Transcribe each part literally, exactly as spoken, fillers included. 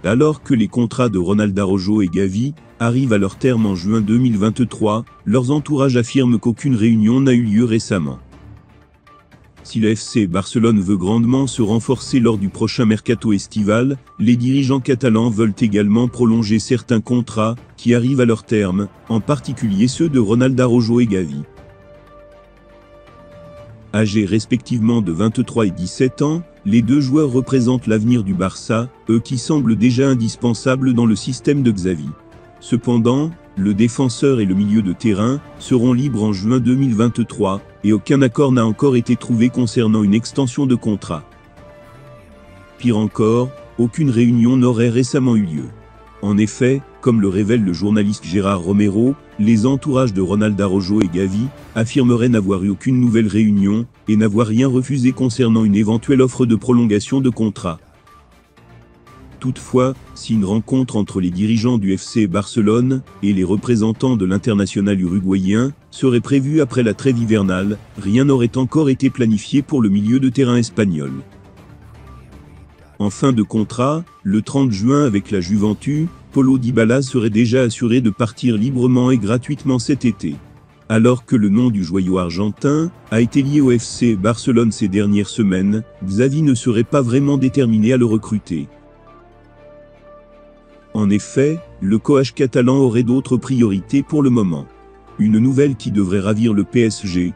Alors que les contrats de Ronald Araujo et Gavi arrivent à leur terme en juin deux mille vingt-trois, leurs entourages affirment qu'aucune réunion n'a eu lieu récemment. Si le F C Barcelone veut grandement se renforcer lors du prochain mercato estival, les dirigeants catalans veulent également prolonger certains contrats qui arrivent à leur terme, en particulier ceux de Ronald Araujo et Gavi. Âgés respectivement de vingt-trois et dix-sept ans, les deux joueurs représentent l'avenir du Barça, eux qui semblent déjà indispensables dans le système de Xavi. Cependant, le défenseur et le milieu de terrain seront libres en juin deux mille vingt-trois, et aucun accord n'a encore été trouvé concernant une extension de contrat. Pire encore, aucune réunion n'aurait récemment eu lieu. En effet, comme le révèle le journaliste Gérard Romero, les entourages de Ronald Araujo et Gavi affirmeraient n'avoir eu aucune nouvelle réunion et n'avoir rien refusé concernant une éventuelle offre de prolongation de contrat. Toutefois, si une rencontre entre les dirigeants du F C Barcelone et les représentants de l'international uruguayen serait prévue après la trêve hivernale, rien n'aurait encore été planifié pour le milieu de terrain espagnol. En fin de contrat, le trente juin avec la Juventus, Paulo Dybala serait déjà assuré de partir librement et gratuitement cet été. Alors que le nom du joyau argentin a été lié au F C Barcelone ces dernières semaines, Xavi ne serait pas vraiment déterminé à le recruter. En effet, le coach catalan aurait d'autres priorités pour le moment. Une nouvelle qui devrait ravir le P S G.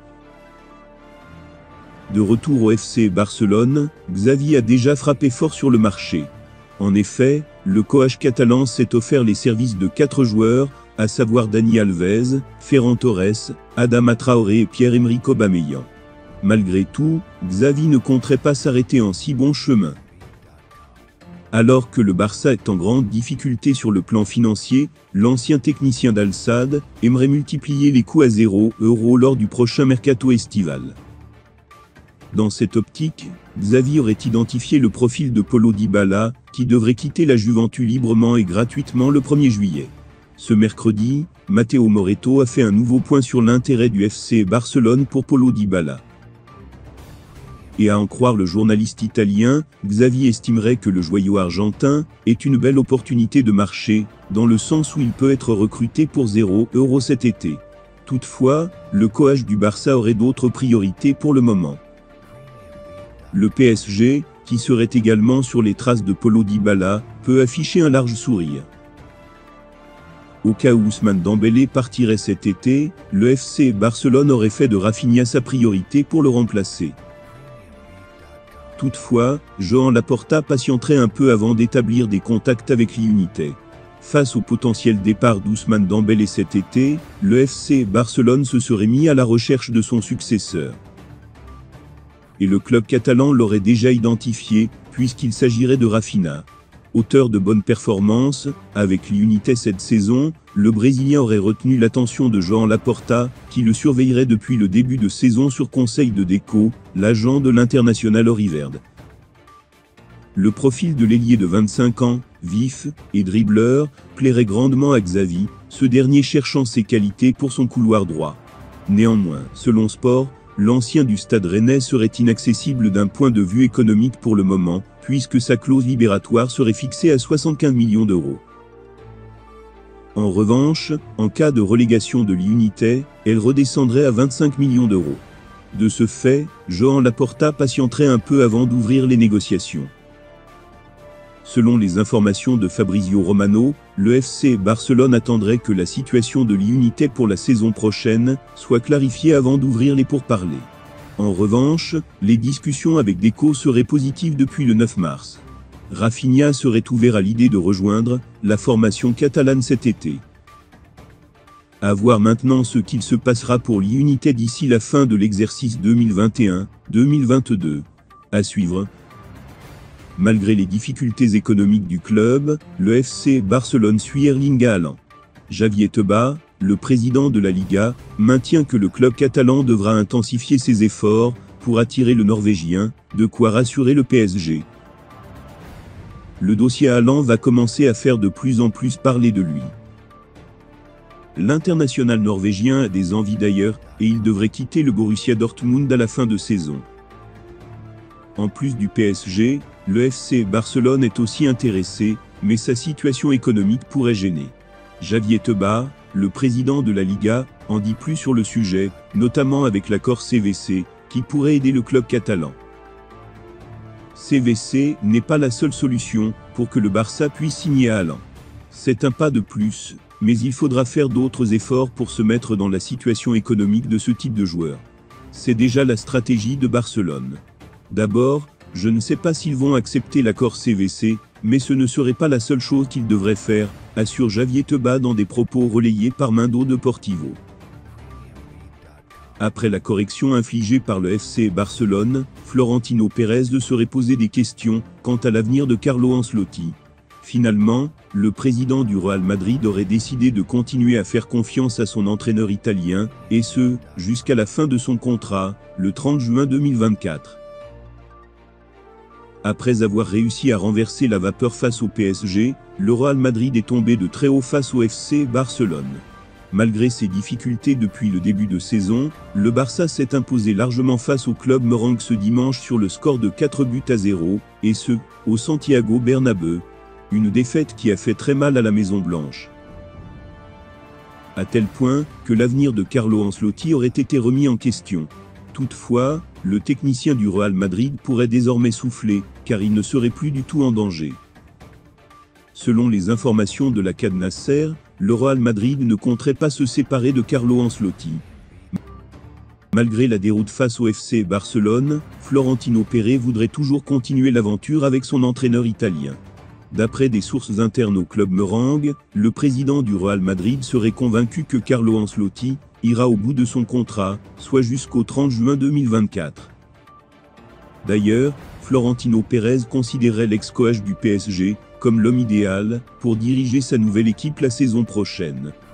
De retour au F C Barcelone, Xavi a déjà frappé fort sur le marché. En effet, le coach catalan s'est offert les services de quatre joueurs, à savoir Dani Alves, Ferran Torres, Adama Traoré et Pierre-Emerick Aubameyang. Malgré tout, Xavi ne compterait pas s'arrêter en si bon chemin. Alors que le Barça est en grande difficulté sur le plan financier, l'ancien technicien d'Al-Sadd aimerait multiplier les coûts à zéro euro lors du prochain mercato estival. Dans cette optique, Xavi aurait identifié le profil de Paulo Dybala, qui devrait quitter la Juventus librement et gratuitement le premier juillet. Ce mercredi, Matteo Moretto a fait un nouveau point sur l'intérêt du F C Barcelone pour Paulo Dybala. Et à en croire le journaliste italien, Xavi estimerait que le joyau argentin est une belle opportunité de marché, dans le sens où il peut être recruté pour zéro euro cet été. Toutefois, le coach du Barça aurait d'autres priorités pour le moment. Le P S G, qui serait également sur les traces de Paulo Dybala, peut afficher un large sourire. Au cas où Ousmane Dembélé partirait cet été, le F C Barcelone aurait fait de Rafinha sa priorité pour le remplacer. Toutefois, Joan Laporta patienterait un peu avant d'établir des contacts avec l'United. Face au potentiel départ d'Ousmane Dembélé cet été, le F C Barcelone se serait mis à la recherche de son successeur. Et le club catalan l'aurait déjà identifié, puisqu'il s'agirait de Rafinha. Auteur de bonnes performances, avec l'United cette saison, le Brésilien aurait retenu l'attention de Joan Laporta, qui le surveillerait depuis le début de saison sur conseil de Deco, l'agent de l'international Oriverde. Le profil de l'ailier de vingt-cinq ans, vif et dribbleur, plairait grandement à Xavi, ce dernier cherchant ses qualités pour son couloir droit. Néanmoins, selon Sport, l'ancien du Stade Rennais serait inaccessible d'un point de vue économique pour le moment, puisque sa clause libératoire serait fixée à soixante-quinze millions d'euros. En revanche, en cas de relégation de l'United, elle redescendrait à vingt-cinq millions d'euros. De ce fait, Joan Laporta patienterait un peu avant d'ouvrir les négociations. Selon les informations de Fabrizio Romano, le F C Barcelone attendrait que la situation de l'United pour la saison prochaine soit clarifiée avant d'ouvrir les pourparlers. En revanche, les discussions avec Deco seraient positives depuis le neuf mars. Rafinha serait ouvert à l'idée de rejoindre la formation catalane cet été. À voir maintenant ce qu'il se passera pour l'United d'ici la fin de l'exercice deux mille vingt et un deux mille vingt-deux. À suivre. Malgré les difficultés économiques du club, le F C Barcelone suit Erling Haaland. Javier Tebas, le président de la Liga, maintient que le club catalan devra intensifier ses efforts pour attirer le Norvégien, de quoi rassurer le P S G. Le dossier Haaland va commencer à faire de plus en plus parler de lui. L'international norvégien a des envies d'ailleurs, et il devrait quitter le Borussia Dortmund à la fin de saison. En plus du P S G, le F C Barcelone est aussi intéressé mais sa situation économique pourrait gêner. Javier Tebas, le président de la Liga, en dit plus sur le sujet, notamment avec l'accord C V C, qui pourrait aider le club catalan. C V C n'est pas la seule solution pour que le Barça puisse signer Haaland. C'est un pas de plus, mais il faudra faire d'autres efforts pour se mettre dans la situation économique de ce type de joueur. C'est déjà la stratégie de Barcelone. D'abord, je ne sais pas s'ils vont accepter l'accord C V C, mais ce ne serait pas la seule chose qu'ils devraient faire, assure Javier Tebas dans des propos relayés par Mundo Deportivo. Après la correction infligée par le F C Barcelone, Florentino Pérez se serait posé des questions quant à l'avenir de Carlo Ancelotti. Finalement, le président du Real Madrid aurait décidé de continuer à faire confiance à son entraîneur italien, et ce, jusqu'à la fin de son contrat, le trente juin deux mille vingt-quatre. Après avoir réussi à renverser la vapeur face au P S G, le Real Madrid est tombé de très haut face au F C Barcelone. Malgré ses difficultés depuis le début de saison, le Barça s'est imposé largement face au club merengue ce dimanche sur le score de quatre buts à zéro, et ce, au Santiago Bernabéu. Une défaite qui a fait très mal à la Maison Blanche. À tel point que l'avenir de Carlo Ancelotti aurait été remis en question. Toutefois, le technicien du Real Madrid pourrait désormais souffler, car il ne serait plus du tout en danger. Selon les informations de la C A D Nasser, le Real Madrid ne compterait pas se séparer de Carlo Ancelotti. Malgré la déroute face au F C Barcelone, Florentino Pérez voudrait toujours continuer l'aventure avec son entraîneur italien. D'après des sources internes au club merengue, le président du Real Madrid serait convaincu que Carlo Ancelotti ira au bout de son contrat, soit jusqu'au trente juin deux mille vingt-quatre. D'ailleurs, Florentino Pérez considérait l'ex-coach du P S G comme l'homme idéal pour diriger sa nouvelle équipe la saison prochaine.